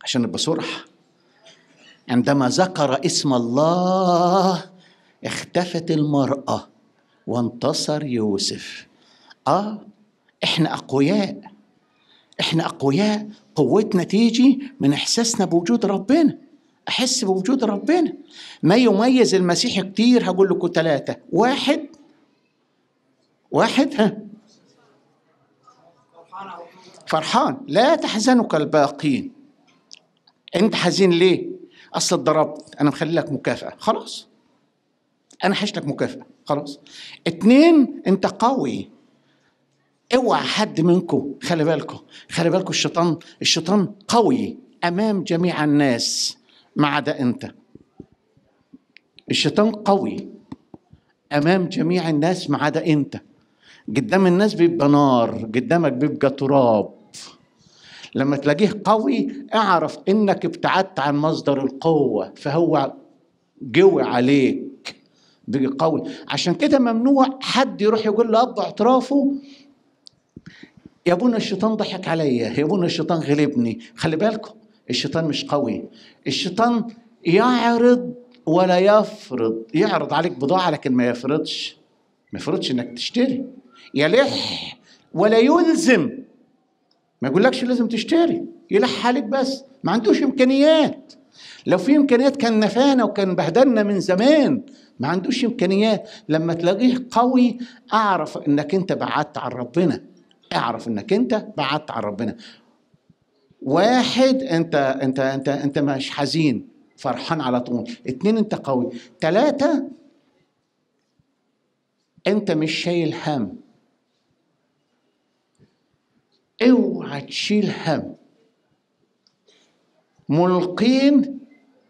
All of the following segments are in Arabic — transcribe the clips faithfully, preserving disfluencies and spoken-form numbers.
عشان نبقى صرح. عندما ذكر اسم الله اختفت المرأة وانتصر يوسف. آه إحنا أقوياء، إحنا أقوياء. قوتنا تيجي من إحساسنا بوجود ربنا. أحس بوجود ربنا. ما يميز المسيح كتير، هقول لكم ثلاثة. واحد واحد ها فرحان. لا تحزنوا كالباقين. أنت حزين ليه؟ أصل اتضربت، أنا مخلي لك مكافأة، خلاص أنا حش لك مكافأة، خلاص. اتنين، أنت قوي. اوعى حد منكم، خلي بالكم خلي بالكم الشيطان الشيطان قوي امام جميع الناس ما عدا انت. الشيطان قوي امام جميع الناس ما عدا انت. قدام الناس بيبقى نار، قدامك بيبقى تراب. لما تلاقيه قوي اعرف انك ابتعدت عن مصدر القوة، فهو جوي عليك، بيجي قوي. عشان كده ممنوع حد يروح يقول لأب اعترافه يا ابونا الشيطان ضحك عليا، يا ابونا الشيطان غلبني. خلي بالكم الشيطان مش قوي. الشيطان يعرض ولا يفرض. يعرض عليك بضاعة لكن ما يفرضش ما يفرضش انك تشتري. يلح ولا يلزم. ما يقولكش لازم تشتري، يلح عليك بس. ما عندوش امكانيات. لو في امكانيات كان نفانا وكان بهدلنا من زمان. ما عندوش امكانيات. لما تلاقيه قوي اعرف انك انت بعدت عن ربنا. اعرف انك انت بعدت عن ربنا. واحد، انت انت انت انت مش حزين، فرحان على طول. اتنين، انت قوي. تلاتة، انت مش شايل هم. اوعى تشيل هم. ملقين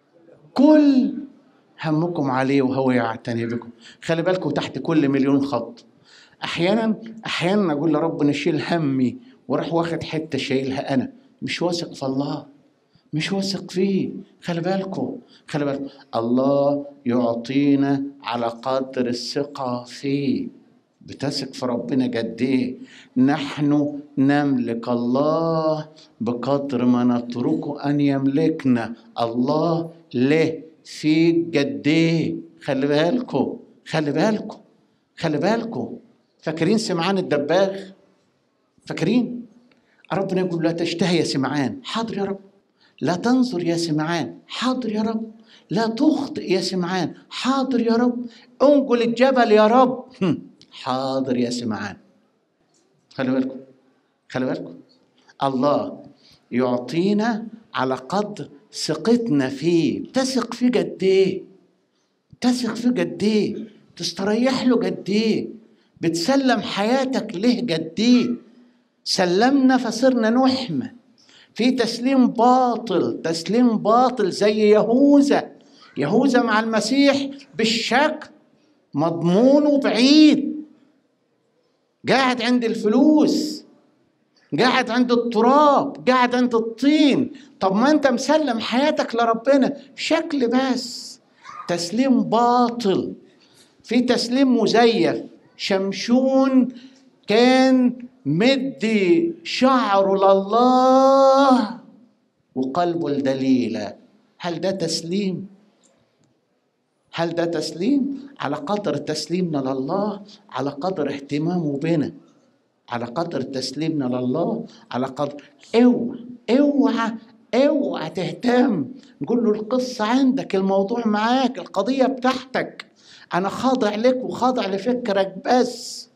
كل همكم عليه وهو يعتني بكم. خلي بالكم تحت كل مليون خط احيانا احيانا اقول لرب نشيل همي وراح واخد حته شايلها انا. مش واثق في الله، مش واثق فيه. خلي بالكم خلي بالكم الله يعطينا على قدر الثقه فيه. بتثق في ربنا قد ايه؟ نحن نملك الله بقدر ما نتركه ان يملكنا. الله له في قد ايه؟ خلي بالكم خلي بالكم خلي بالكم فاكرين سمعان الدباغ؟ فاكرين ربنا يقول لا تشتهي يا سمعان، حاضر يا رب. لا تنظر يا سمعان، حاضر يا رب. لا تخطئ يا سمعان، حاضر يا رب. انقل الجبل يا رب، حاضر يا سمعان. خلي بالكم خلي بالكم الله يعطينا على قدر ثقتنا فيه. تثق فيه قد ايه؟ تثق فيه قد ايه؟ تستريح له قد ايه؟ بتسلم حياتك له قد ايه؟ سلمنا فصرنا نحمى. في تسليم باطل، تسليم باطل زي يهوذا. يهوذا مع المسيح بالشكل مضمون بعيد، قاعد عند الفلوس، قاعد عند التراب، قاعد عند الطين. طب ما انت مسلم حياتك لربنا شكل بس. تسليم باطل. في تسليم مزيف. شمشون كان مدي شعره لله وقلبه لدليلة. هل ده تسليم؟ هل ده تسليم؟ على قدر تسليمنا لله، على قدر اهتمامه بنا، على قدر تسليمنا لله، على قدر. اوعى اوعى اوعى تهتم. نقول له القصة عندك، الموضوع معاك، القضية بتاعتك، انا خاضع لك وخاضع لفكرك بس.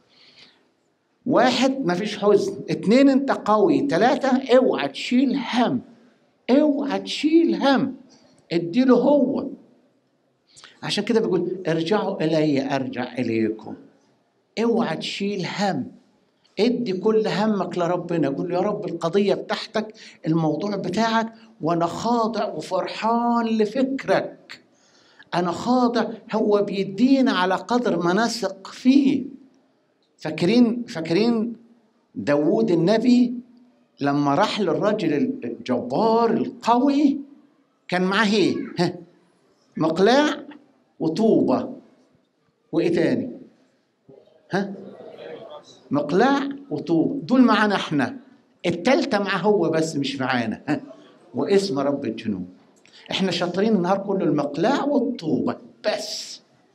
واحد، مفيش حزن. اتنين، انت قوي. تلاتة، اوعى تشيل هم. اوعى تشيل هم. اديله هو. عشان كده بيقول ارجعوا الي ارجع اليكم. اوعى تشيل هم. ادي كل همك لربنا. قول له يا رب القضية بتاعتك، الموضوع بتاعك، وانا خاضع وفرحان لفكرك. انا خاضع. هو بيدينا على قدر ما نثق فيه. فاكرين فاكرين داود النبي لما راح للرجل الجبار القوي كان معاه ايه؟ ها، مقلاع وطوبة وايه تاني؟ ها، مقلاع وطوبة. دول معانا احنا. التالتة معاه هو بس مش معانا. ها، واسم رب الجنود. احنا شاطرين النهار كله المقلاع والطوبة بس،